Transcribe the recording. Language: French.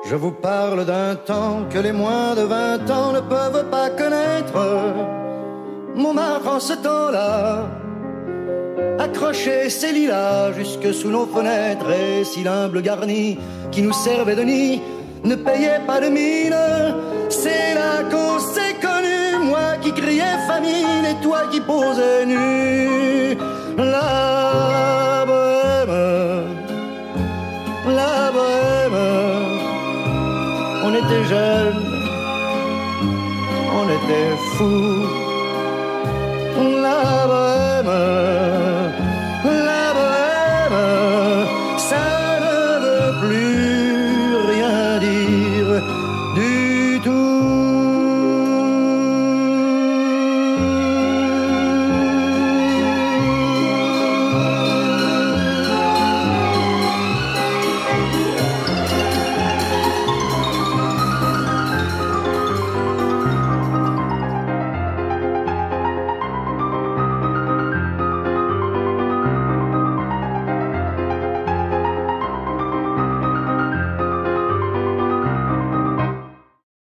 Je vous parle d'un temps que les moins de 20 ans ne peuvent pas connaître. Montmartre en ce temps-là accrochait ses lilas jusque sous nos fenêtres, et si l'humble garni qui nous servait de nid ne payait pas de mine, c'est là qu'on s'est connus, moi qui criais famine et toi qui posais nu. La bohème, la bohème, on était jeunes, on était fous. La bohème, ça ne veut plus